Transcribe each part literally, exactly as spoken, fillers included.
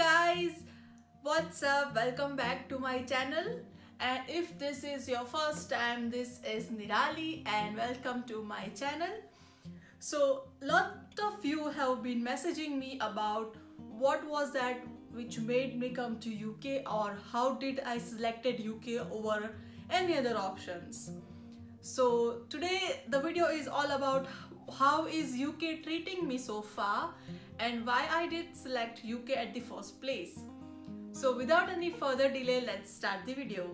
guys, what's up? Welcome back to my channel. And if this is your first time, this is Nirali and welcome to my channel. So lot of you have been messaging me about what was that which made me come to U K, or how did I selected U K over any other options. So today the video is all about how is U K treating me so far and why I did select U K at the first place. So without any further delay, let's start the video.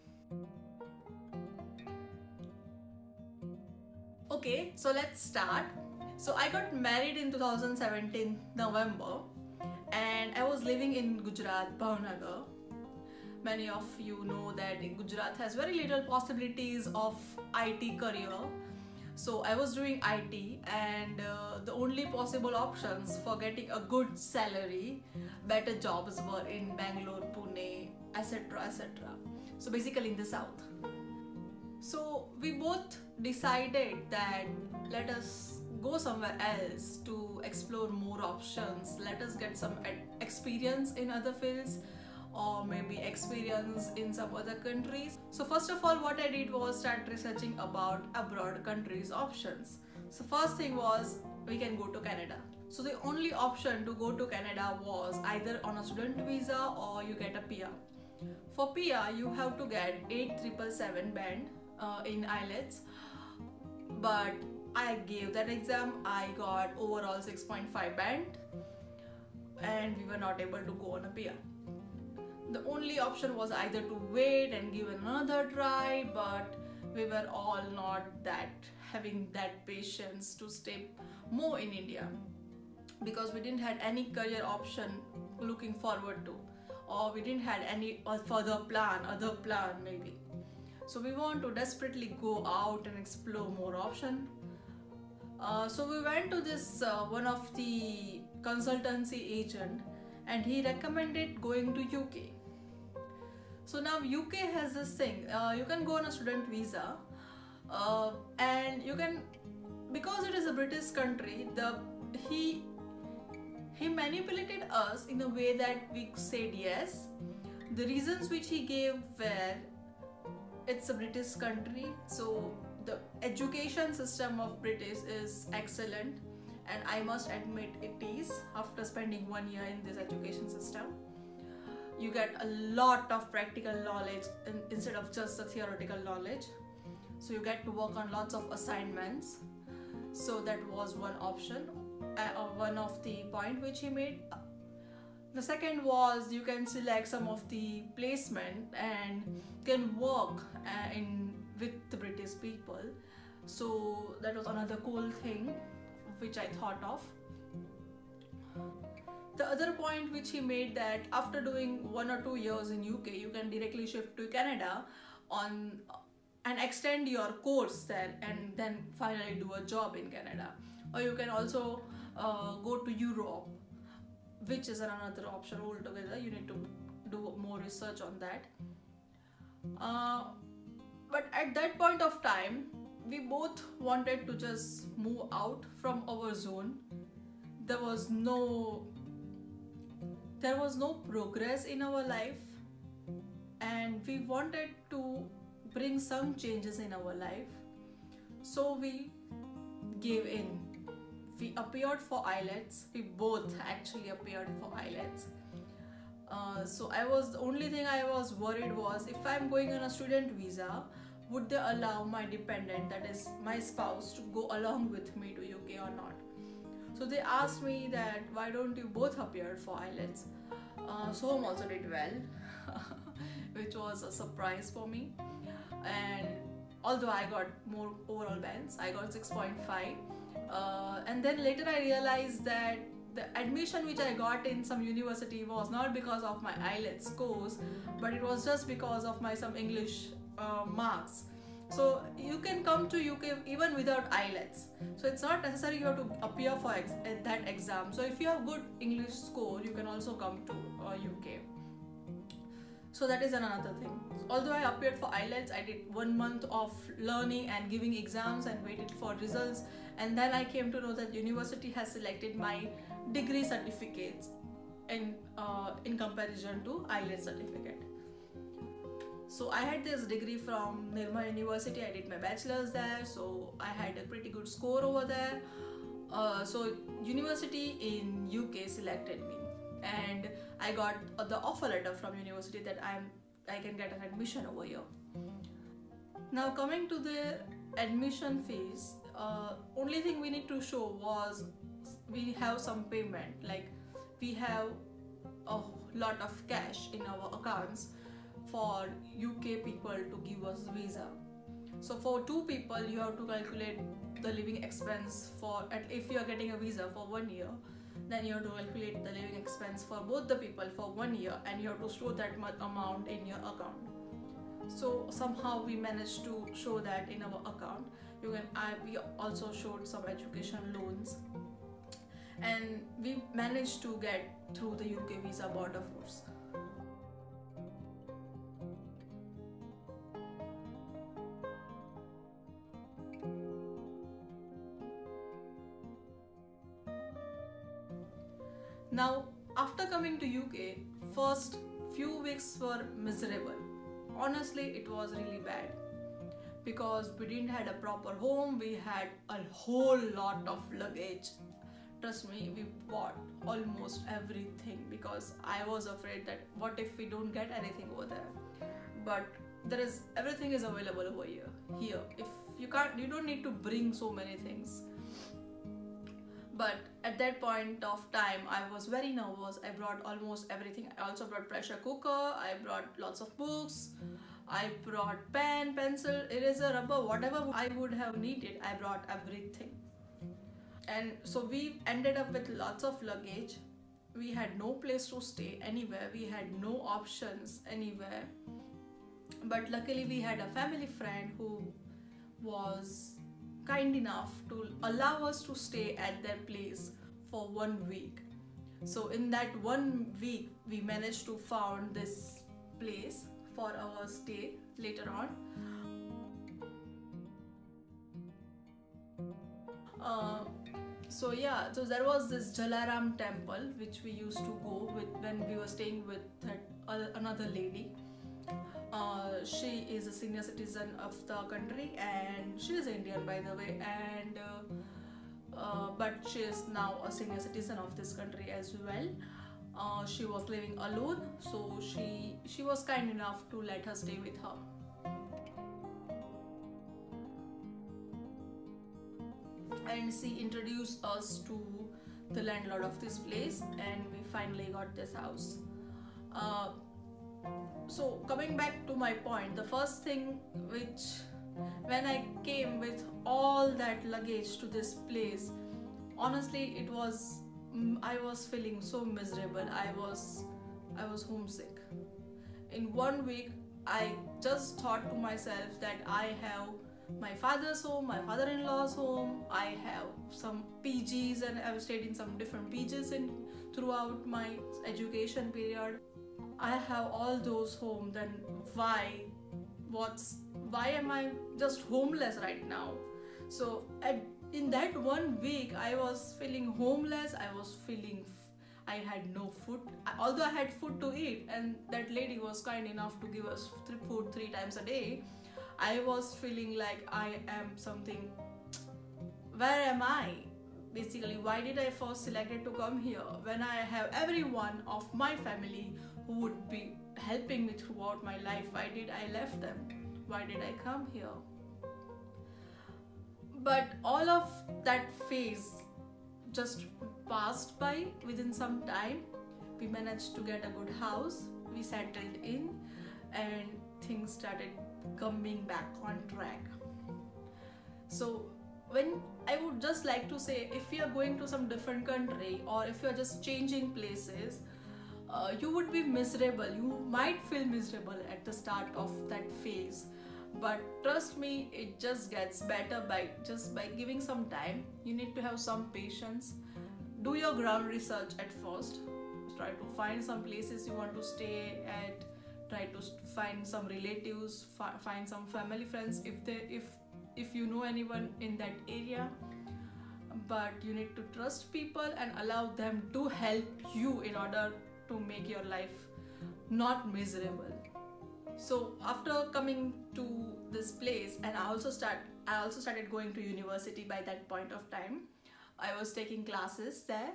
Okay, so let's start. So I got married in two thousand seventeen November and I was living in Gujarat, Bhavnagar. Many of you know that Gujarat has very little possibilities of I T career. So I was doing I T, and uh, the only possible options for getting a good salary, better jobs were in Bangalore, Pune, et cetera et cetera. So basically in the south. So we both decided that let us go somewhere else to explore more options. Let us get some experience in other fields, or maybe experience in some other countries. So first of all, what I did was start researching about abroad countries options. So first thing was we can go to Canada. So the only option to go to Canada was either on a student visa or you get a P R. For P R you have to get eight seven seven band uh, in I E L T S, but I gave that exam. I got overall six point five band and we were not able to go on a P R. The only option was either to wait and give another try, but we were all not that having that patience to stay more in India, because we didn't have any career option looking forward to, or we didn't have any further plan, other plan maybe. So we want to desperately go out and explore more option. Uh, so we went to this uh, one of the consultancy agent, and he recommended going to U K. So now U K has this thing, uh, you can go on a student visa uh, and you can, because it is a British country, the he he manipulated us in a way that we said yes. The reasons which he gave were, it's a British country, so the education system of British is excellent, and I must admit it is. After spending one year in this education system, you get a lot of practical knowledge in, instead of just the theoretical knowledge. So you get to work on lots of assignments. So that was one option, uh, one of the point which he made. The second was you can select some of the placement and can work uh, in with the British people. So that was another cool thing which I thought of. The other point which he made, that after doing one or two years in U K, you can directly shift to Canada on and extend your course there, and then finally do a job in Canada. Or you can also uh, go to Europe, which is another option altogether. You need to do more research on that. Uh, but at that point of time, we both wanted to just move out from our zone. There was no There was no progress in our life, and we wanted to bring some changes in our life. So we gave in. We appeared for I E L T S. We both actually appeared for I E L T S. Uh, so I was, the only thing I was worried was, if I'm going on a student visa, would they allow my dependent, that is my spouse, to go along with me to U K or not? So they asked me that why don't you both appear for I E L T S? Uh, Soham also did well, which was a surprise for me. And although I got more overall bands, I got six point five. Uh, and then later I realized that the admission which I got in some university was not because of my I E L T S scores, but it was just because of my some English uh, marks. So you can come to U K even without I E L T S. So it's not necessary you have to appear for ex that exam. So if you have good English score, you can also come to uh, U K. So that is another thing. Although I appeared for I E L T S, I did one month of learning and giving exams and waited for results. And then I came to know that university has selected my degree certificates in uh, in comparison to I E L T S certificate. So I had this degree from Nirali University. I did my bachelor's there, so I had a pretty good score over there. Uh, so university in U K selected me, and I got uh, the offer letter from university that I'm I can get an admission over here. Now coming to the admission fees, uh, only thing we need to show was we have some payment, like we have a lot of cash in our accounts for U K people to give us visa. So for two people you have to calculate the living expense for, if you are getting a visa for one year, then you have to calculate the living expense for both the people for one year, and you have to store that much amount in your account. So somehow we managed to show that in our account. You can I, we also showed some education loans, and we managed to get through the U K visa border force. Now, after coming to U K, first few weeks were miserable. Honestly, it was really bad because we didn't had a proper home. We had a whole lot of luggage. Trust me, we bought almost everything because I was afraid that what if we don't get anything over there. But there is everything is available over here. Here, if you can't, you don't need to bring so many things. But at that point of time, I was very nervous. I brought almost everything. I also brought pressure cooker. I brought lots of books. I brought pen, pencil, eraser, rubber, whatever I would have needed. I brought everything. And so we ended up with lots of luggage. We had no place to stay anywhere. We had no options anywhere. But luckily we had a family friend who was kind enough to allow us to stay at their place for one week. So in that one week we managed to found this place for our stay later on. Uh, so yeah, so there was this Jalaram temple which we used to go with when we were staying with that other, another lady. Uh, she is a senior citizen of the country, and she is Indian by the way, and uh, uh, but she is now a senior citizen of this country as well. Uh, she was living alone, so she she was kind enough to let her stay with her. And she introduced us to the landlord of this place, and we finally got this house. Uh, So coming back to my point, the first thing which, when I came with all that luggage to this place, honestly it was, I was feeling so miserable. I was, I was homesick. In one week, I just thought to myself that I have my father's home, my father-in-law's home, I have some P Gs, and I've stayed in some different P Gs in throughout my education period. I have all those home, then why what's why am I just homeless right now? So at, in that one week I was feeling homeless. I was feeling I had no food, although I had food to eat, and that lady was kind enough to give us food three times a day. I was feeling like I am something, where am I? Basically, why did I first selected to come here when I have everyone of my family who would be helping me throughout my life? Why did I left them? Why did I come here? But all of that phase just passed by within some time. We managed to get a good house, we settled in, and things started coming back on track. So when I would just like to say, if you are going to some different country, or if you are just changing places, uh, you would be miserable. You might feel miserable at the start of that phase, but trust me, it just gets better by just by giving some time. You need to have some patience. Do your ground research at first. Try to find some places you want to stay at. Try to find some relatives, fi find some family friends if they if if you know anyone in that area. But you need to trust people and allow them to help you in order to make your life not miserable. So after coming to this place, and I also start I also started going to university by that point of time. I was taking classes there.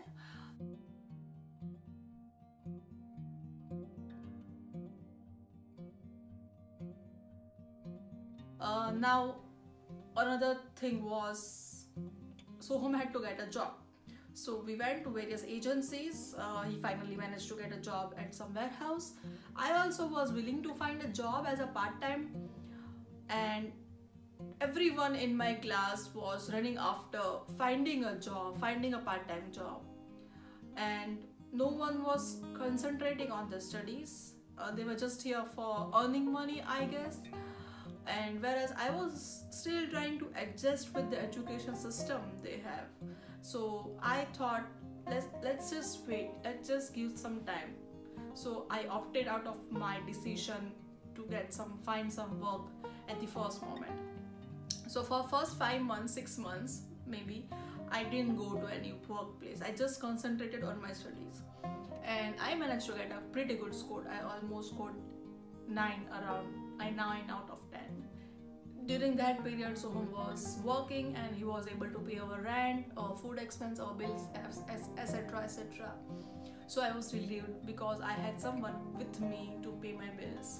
Uh, now another thing was Soham had to get a job. So we went to various agencies. Uh, he finally managed to get a job at some warehouse. I also was willing to find a job as a part-time, and everyone in my class was running after finding a job, finding a part-time job, and no one was concentrating on their studies. Uh, they were just here for earning money, I guess. And whereas I was still trying to adjust with the education system they have. So I thought, let's let's just wait, let's just give some time. So I opted out of my decision to get some find some work at the first moment. So for first five months, six months maybe, I didn't go to any workplace. I just concentrated on my studies, and I managed to get a pretty good score. I almost scored nine around nine out of ten. During that period, Soham was working and he was able to pay our rent, our food expense, our bills, et cetera et cetera. So I was relieved because I had someone with me to pay my bills.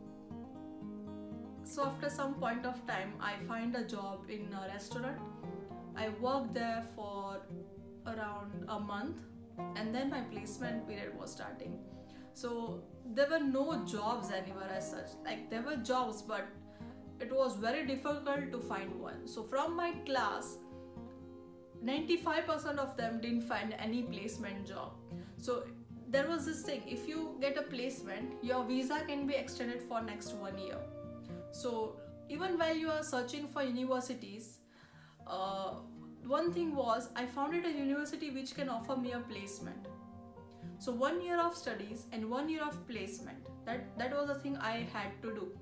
So after some point of time, I find a job in a restaurant. I worked there for around a month, and then my placement period was starting. So there were no jobs anywhere as such. Like there were jobs, but it was very difficult to find one. So from my class, ninety-five percent of them didn't find any placement job. So there was this thing, if you get a placement, your visa can be extended for next one year. So even while you are searching for universities, uh, one thing was I found it a university which can offer me a placement. So one year of studies and one year of placement, that, that was the thing I had to do.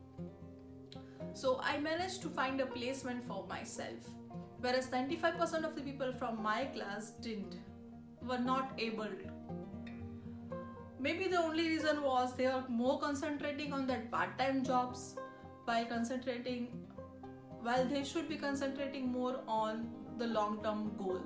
So I managed to find a placement for myself, whereas ninety-five percent of the people from my class didn't, were not able to. Maybe the only reason was they are more concentrating on that part-time jobs while concentrating, while they should be concentrating more on the long-term goal.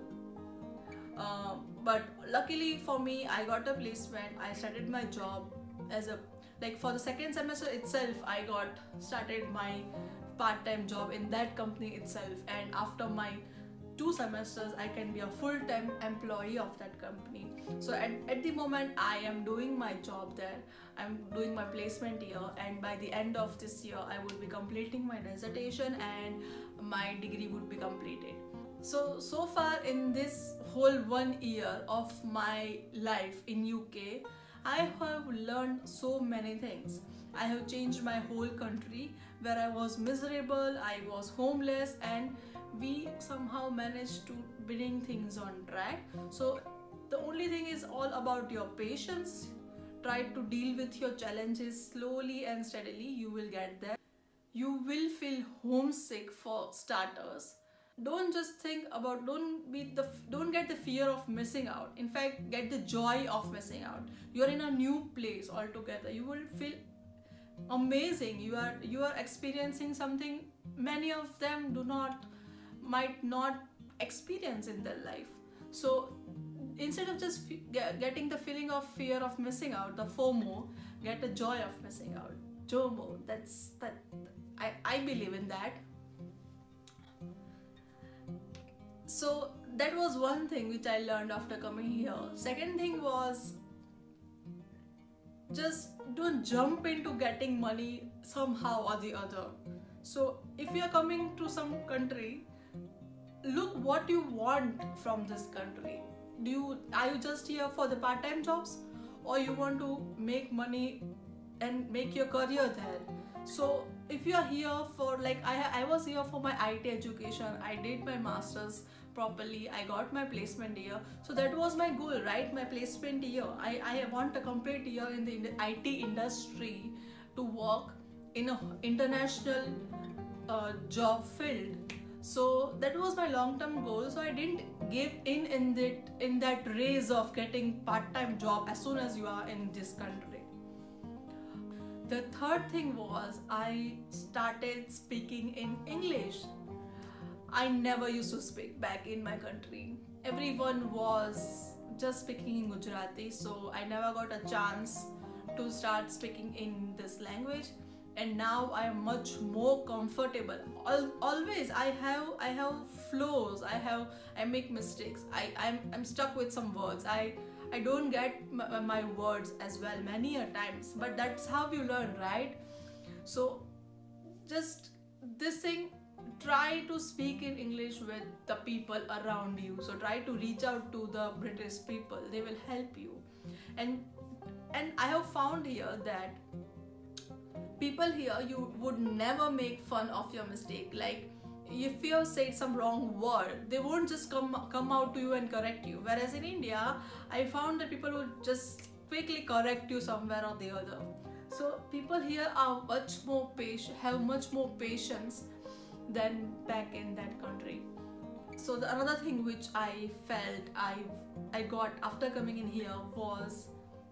Uh, but luckily for me, I got a placement. I started my job as a like for the second semester itself. I got started my part-time job in that company itself, and after my two semesters I can be a full-time employee of that company. So at, at the moment I am doing my job there, I'm doing my placement year, and by the end of this year I would be completing my dissertation and my degree would be completed. So, so far in this whole one year of my life in U K, I have learned so many things. I have changed my whole country. Where I was miserable, I was homeless, and we somehow managed to bring things on track. So the only thing is all about your patience. Try to deal with your challenges slowly and steadily. You will get there. You will feel homesick for starters. Don't just think about, don't be the, don't get the fear of missing out. In fact, get the joy of missing out. You're in a new place altogether. You will feel amazing. You are, you are experiencing something many of them do not, might not experience in their life. So instead of just getting the feeling of fear of missing out, the FOMO, get the joy of missing out. JOMO, that's, that, I, I believe in that. So that was one thing which I learned after coming here. Second thing was, just don't jump into getting money somehow or the other. So if you are coming to some country, look what you want from this country. Do you, are you just here for the part-time jobs, or you want to make money and make your career there? So if you are here for, like I, I was here for my I T education, I did my masters properly, I got my placement year. So that was my goal, right? My placement year. I, I want a complete year in the I T industry to work in an international uh, job field. So that was my long-term goal. So I didn't give in in that in that race of getting part-time job as soon as you are in this country. The third thing was I started speaking in English. I never used to speak back in my country. Everyone was just speaking in Gujarati, so I never got a chance to start speaking in this language. And now I am much more comfortable. Al always I have I have flows. I have I make mistakes. I I'm I'm stuck with some words. I I don't get my, my words as well many a times. But that's how you learn, right? So just this thing. Try to speak in English with the people around you. So try to reach out to the British people. They will help you. And and I have found here that people here, you would never make fun of your mistake. Like if you have said some wrong word, they won't just come come out to you and correct you. Whereas in India, I found that people would just quickly correct you somewhere or the other. So people here are much more patient, have much more patience than back in that country. So the another thing which I felt I I got after coming in here was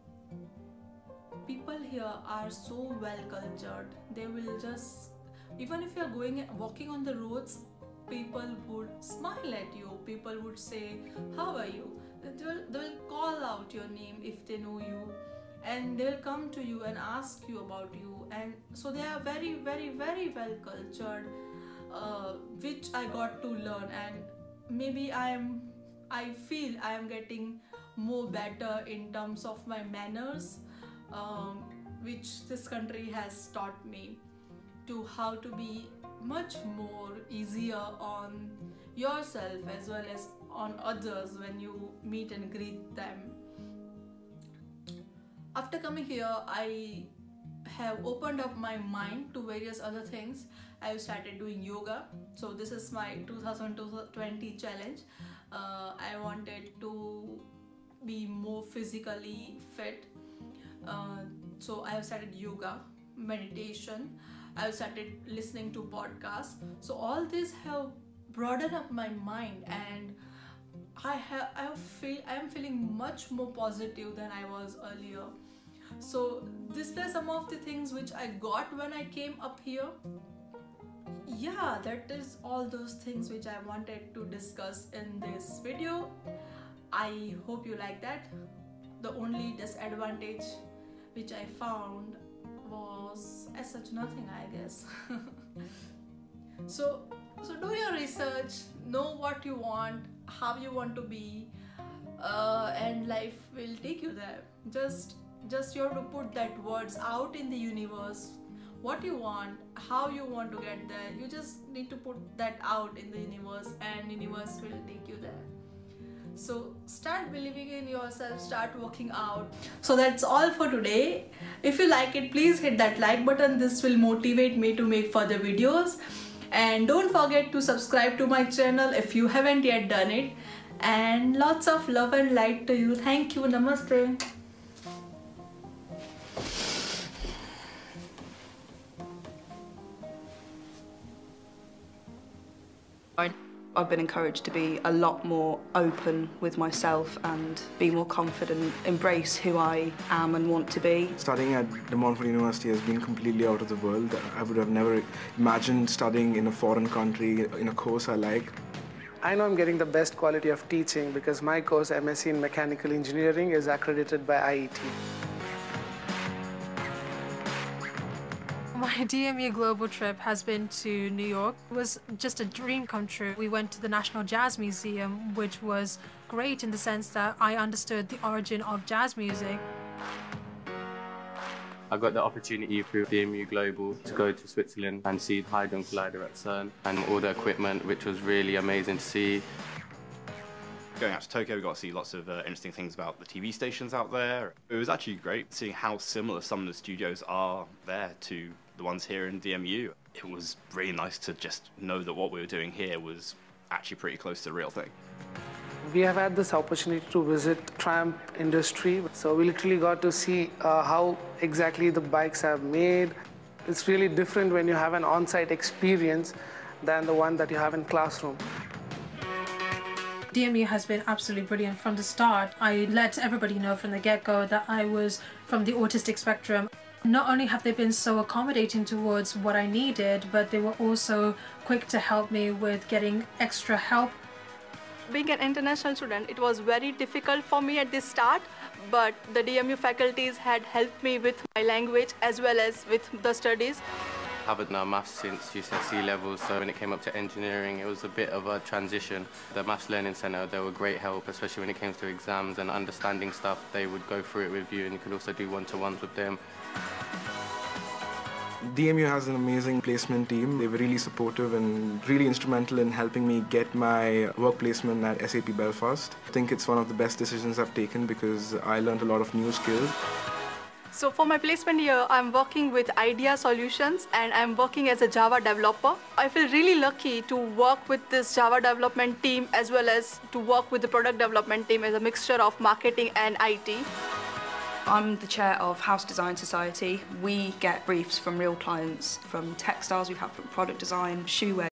people here are so well cultured. They will just, even if you are going walking on the roads, people would smile at you. People would say, how are you? They will, they will call out your name if they know you, and they will come to you and ask you about you. And so they are very very very well cultured, uh, which I got to learn. And maybe I am I feel I am getting more better in terms of my manners, um, which this country has taught me to how to be much more easier on yourself as well as on others when you meet and greet them. After coming here, I have opened up my mind to various other things. I started doing yoga. So this is my two thousand twenty challenge. Uh, I wanted to be more physically fit. Uh, so I have started yoga, meditation. I have started listening to podcasts. So all this have broadened up my mind, and I have I have feel I am feeling much more positive than I was earlier. So these were some of the things which I got when I came up here. Yeah, that is all those things which I wanted to discuss in this video. I hope you like that. The only disadvantage which I found was as such nothing, I guess. so so do your research, know what you want, how you want to be, uh, and life will take you there. Just just you have to put that words out in the universe, what you want, how you want to get there. You just need to put that out in the universe, and universe will take you there. So start believing in yourself, start working out. So that's all for today. If you like it, please hit that like button. This will motivate me to make further videos. And don't forget to subscribe to my channel if you haven't yet done it. And lots of love and light to you. Thank you. Namaste. I've been encouraged to be a lot more open with myself and be more confident, embrace who I am and want to be. Studying at the Montfort University has been completely out of the world. I would have never imagined studying in a foreign country in a course I like. I know I'm getting the best quality of teaching because my course, M S c in Mechanical Engineering, is accredited by I E T. My D M U global trip has been to New York. It was just a dream come true. We went to the National Jazz Museum, which was great in the sense that I understood the origin of jazz music. I got the opportunity through D M U Global to go to Switzerland and see the Hadron Collider at CERN and all the equipment, which was really amazing to see. Going out to Tokyo, we got to see lots of uh, interesting things about the T V stations out there. It was actually great seeing how similar some of the studios are there to the ones here in D M U. It was really nice to just know that what we were doing here was actually pretty close to the real thing. We have had this opportunity to visit Tramp industry, so we literally got to see uh, how exactly the bikes are made. It's really different when you have an on-site experience than the one that you have in classroom. D M U has been absolutely brilliant from the start. I let everybody know from the get-go that I was from the autistic spectrum. Not only have they been so accommodating towards what I needed, but they were also quick to help me with getting extra help. Being an international student, it was very difficult for me at the start, but the D M U faculties had helped me with my language as well as with the studies. I've had now maths since G C S E level, so when it came up to engineering, it was a bit of a transition. The Maths Learning Centre, they were great help, especially when it came to exams and understanding stuff. They would go through it with you, and you could also do one-to-ones with them. D M U has an amazing placement team. They were really supportive and really instrumental in helping me get my work placement at S A P Belfast. I think it's one of the best decisions I've taken because I learned a lot of new skills. So for my placement here, I'm working with Idea Solutions and I'm working as a Java developer. I feel really lucky to work with this Java development team as well as to work with the product development team as a mixture of marketing and I T. I'm the chair of House Design Society. We get briefs from real clients, from textiles, we've had from product design, shoe wear.